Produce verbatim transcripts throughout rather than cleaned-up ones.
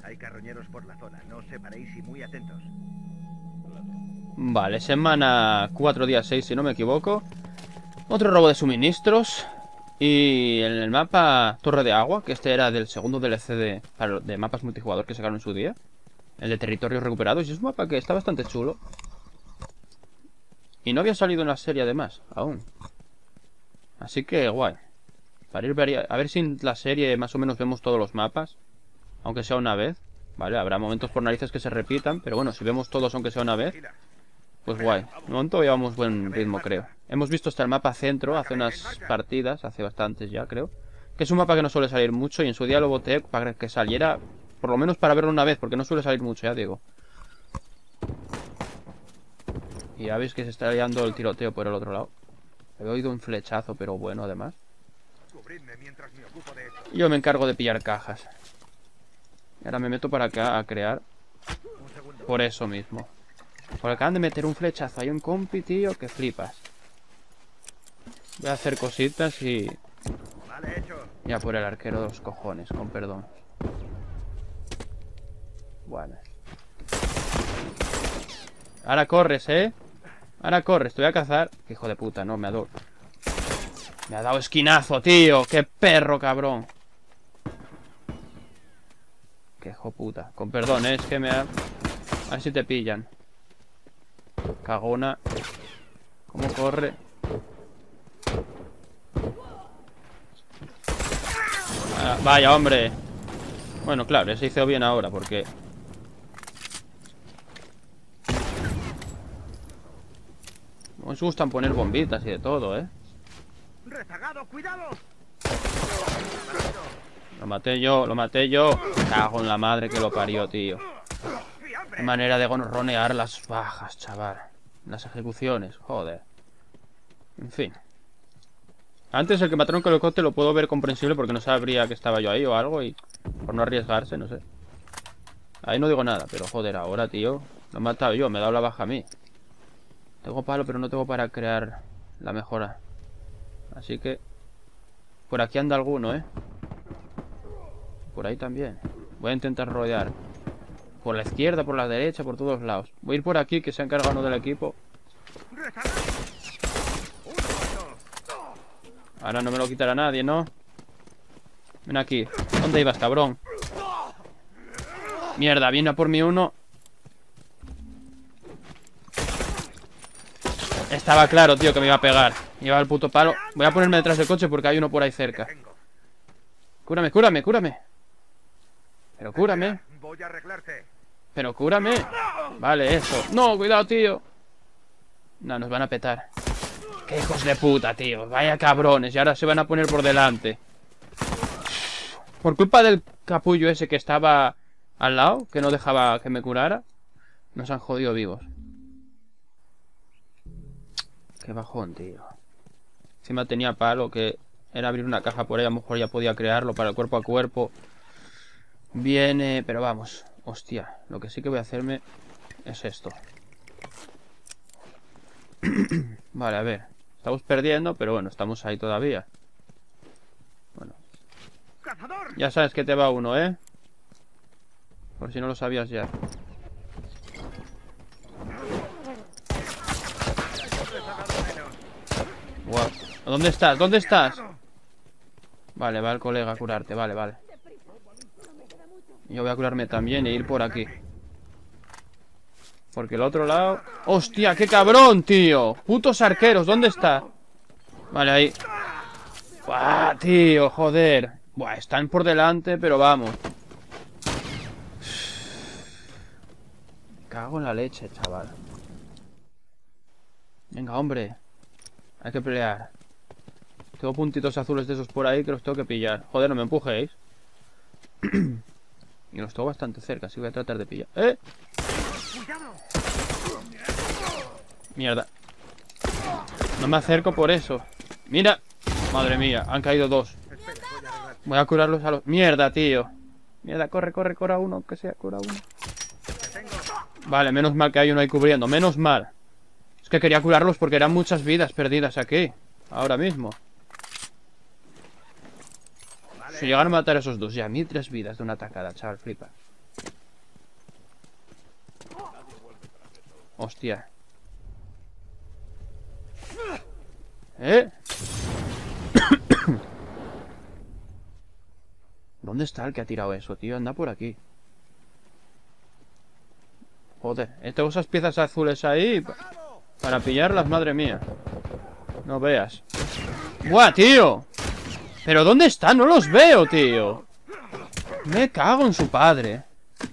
Hay carroñeros por la zona, no os separéis y muy atentos. Vale, semana cuatro, día seis, si no me equivoco. Otro robo de suministros. Y en el mapa Torre de Agua, que este era del segundo D L C de, para- de mapas multijugador que sacaron en su día. El de territorios recuperados. Y es un mapa que está bastante chulo. Y no había salido en la serie además, aún. Así que guay. Para ir ver, a ver si en la serie más o menos vemos todos los mapas. Aunque sea una vez. Vale, habrá momentos por narices que se repitan. Pero bueno, si vemos todos aunque sea una vez, pues guay. De momento llevamos buen ritmo, creo. Hemos visto hasta el mapa centro hace unas partidas. Hace bastantes ya, creo. Que es un mapa que no suele salir mucho. Y en su día lo boté para que saliera, por lo menos para verlo una vez. Porque no suele salir mucho, ya digo. Y ya veis que se está liando el tiroteo por el otro lado. He oído un flechazo, pero bueno, además. Yo me encargo de pillar cajas. Y ahora me meto para acá a crear. Por eso mismo. Porque acaban de meter un flechazo. Hay un compi, tío, que flipas. Voy a hacer cositas y... Ya por el arquero de los cojones, con perdón. Bueno. Ahora corres, ¿eh? Ahora corres, te voy a cazar. Qué hijo de puta, no, me ha dado... Me ha dado esquinazo, tío. Qué perro, cabrón. Qué hijo puta. Con perdón, ¿eh? Es que me ha... A ver si te pillan. Cagona. ¿Cómo corre? Ah, vaya, hombre. Bueno, claro, se hizo bien ahora, porque... Nos gustan poner bombitas y de todo, ¿eh? ¡Rezagado, cuidado! Lo maté yo, lo maté yo. Cago en la madre que lo parió, tío. Qué manera de gonronear las bajas, chaval. Las ejecuciones, joder. En fin. Antes el que mataron con el cote lo puedo ver comprensible porque no sabría que estaba yo ahí o algo y... Por no arriesgarse, no sé. Ahí no digo nada, pero joder, ahora, tío. Lo he matado yo, me he dado la baja a mí. Tengo palo, pero no tengo para crear la mejora. Así que... Por aquí anda alguno, ¿eh? Por ahí también. Voy a intentar rodear. Por la izquierda, por la derecha, por todos lados. Voy a ir por aquí, que se ha encargado uno del equipo. Ahora no me lo quitará nadie, ¿no? Ven aquí. ¿Dónde ibas, cabrón? Mierda, viene a por mí uno. Estaba claro, tío, que me iba a pegar. Lleva el puto palo. Voy a ponerme detrás del coche porque hay uno por ahí cerca. Cúrame, cúrame, cúrame. Pero cúrame. Pero cúrame. Vale, eso. No, cuidado, tío. No, nos van a petar. Qué hijos de puta, tío. Vaya cabrones. Y ahora se van a poner por delante. Por culpa del capullo ese que estaba al lado, que no dejaba que me curara, nos han jodido vivos. Qué bajón, tío. Encima tenía palo, que era abrir una caja por ahí. A lo mejor ya podía crearlo para el cuerpo a cuerpo. Viene, pero vamos. Hostia, lo que sí que voy a hacerme es esto. Vale, a ver. Estamos perdiendo, pero bueno, estamos ahí todavía. Bueno. Ya sabes que te va uno, ¿eh? Por si no lo sabías ya. Wow. ¿Dónde estás? ¿Dónde estás? Vale, va el colega a curarte, vale, vale. Yo voy a curarme también e ir por aquí. Porque el otro lado... ¡Hostia, qué cabrón, tío! ¡Putos arqueros! ¿Dónde está? Vale, ahí. ¡Buah, tío! Joder. Buah, están por delante, pero vamos. Me cago en la leche, chaval. Venga, hombre. Hay que pelear. Tengo puntitos azules de esos por ahí que los tengo que pillar. Joder, no me empujéis. Y los tengo bastante cerca, así voy a tratar de pillar. ¡Eh! Mierda. No me acerco por eso. ¡Mira! Madre mía, han caído dos. Voy a curarlos a los... ¡Mierda, tío! Mierda, corre, corre, cura uno, que sea, cura uno. Vale, menos mal que hay uno ahí cubriendo. Menos mal. Es que quería curarlos porque eran muchas vidas perdidas aquí. Ahora mismo. Si llegan a matar a esos dos, ya, mil tres vidas de una atacada, chaval, flipa. Hostia. ¿Eh? ¿Dónde está el que ha tirado eso, tío? Anda por aquí. Joder, tengo esas piezas azules ahí para pillarlas, madre mía. No veas. ¡Buah, tío! ¿Pero dónde están? No los veo, tío. Me cago en su padre.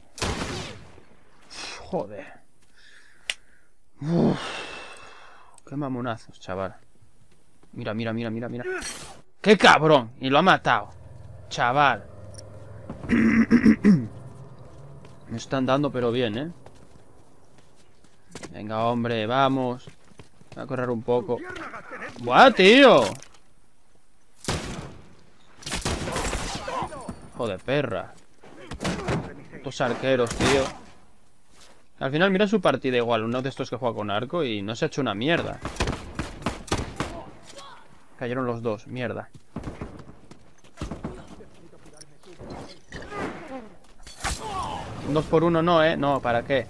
Joder. Uf. Qué mamonazos, chaval. Mira, mira, mira, mira, mira. ¡Qué cabrón! Y lo ha matado. Chaval. Me están dando pero bien, ¿eh? Venga, hombre, vamos. Voy a correr un poco. ¡Buah, tío! Joder, perra. Estos arqueros, tío. Al final mira su partida igual. Uno de estos que juega con arco y no se ha hecho una mierda. Cayeron los dos, mierda. Dos por uno no, eh. No, ¿para qué?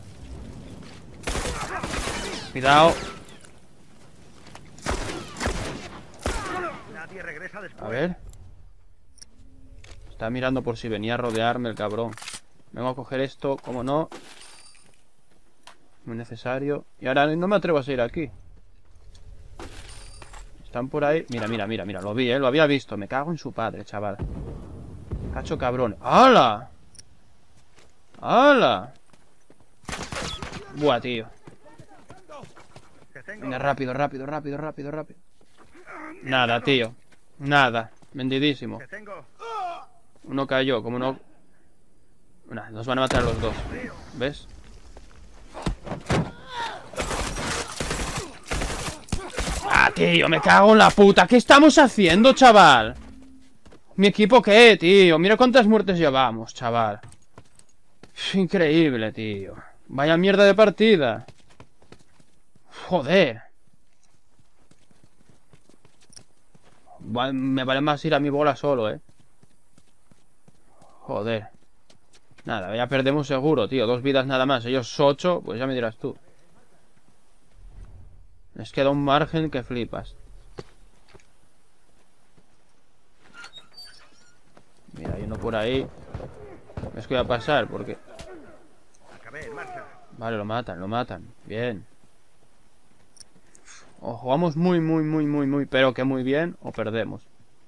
Cuidado. Nadie regresa después. A ver. Está mirando por si venía a rodearme el cabrón. Vengo a coger esto, como no. Muy necesario. Y ahora no me atrevo a seguir aquí. Están por ahí. Mira, mira, mira, mira. Lo vi, eh. Lo había visto. Me cago en su padre, chaval. Cacho cabrón. ¡Hala! ¡Hala! Buah, tío. Venga, rápido, rápido, rápido, rápido, rápido. Nada, tío. Nada. Vendidísimo. Uno cayó, como no... Nah, nos van a matar los dos. ¿Ves? ¡Ah, tío! ¡Me cago en la puta! ¿Qué estamos haciendo, chaval? ¿Mi equipo qué, tío? Mira cuántas muertes llevamos, chaval. Increíble, tío. Vaya mierda de partida. Joder. Me vale más ir a mi bola solo, eh. Joder. Nada, ya perdemos seguro, tío. Dos vidas nada más. Ellos ocho, pues ya me dirás tú. Les queda un margen que flipas. Mira, hay uno por ahí. Es que voy a pasar porque... Vale, lo matan, lo matan. Bien. O jugamos muy, muy, muy, muy, muy, pero que muy bien, o perdemos.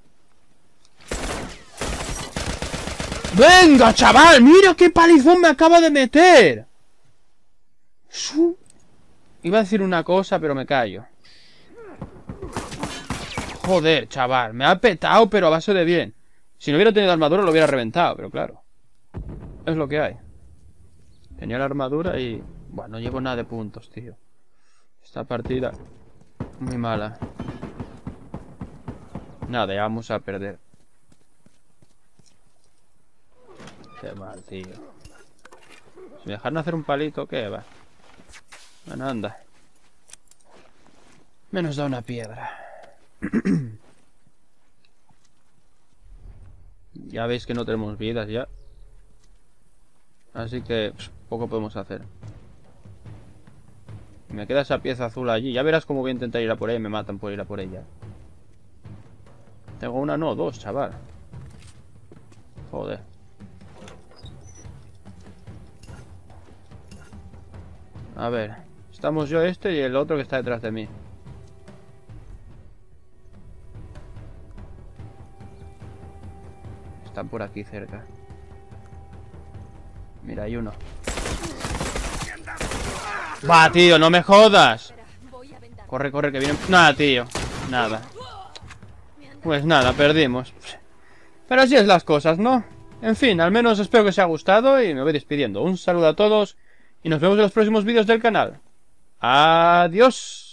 ¡Venga, chaval! ¡Mira qué palizón me acaba de meter! Su... Iba a decir una cosa, pero me callo. Joder, chaval. Me ha petado, pero a base de bien. Si no hubiera tenido armadura, lo hubiera reventado, pero claro. Es lo que hay. Tenía la armadura y... Bueno, no llevo nada de puntos, tío. Esta partida... Muy mala. Nada, ya vamos a perder. Qué mal, tío. Si me dejaron hacer un palito, ¿qué va? Bueno, anda. Menos da una piedra. Ya veis que no tenemos vidas ya. Así que pff, poco podemos hacer. Me queda esa pieza azul allí. Ya verás cómo voy a intentar ir a por ella y me matan por ir a por ella. Tengo una, no, dos, chaval. Joder. A ver. Estamos yo, este y el otro que está detrás de mí. Están por aquí cerca. Mira, hay uno. Va, tío, no me jodas. Corre, corre, que viene... Nada, tío. Nada. Pues nada, perdimos. Pero así es las cosas, ¿no? En fin, al menos espero que os haya gustado y me voy despidiendo. Un saludo a todos y nos vemos en los próximos vídeos del canal. Adiós.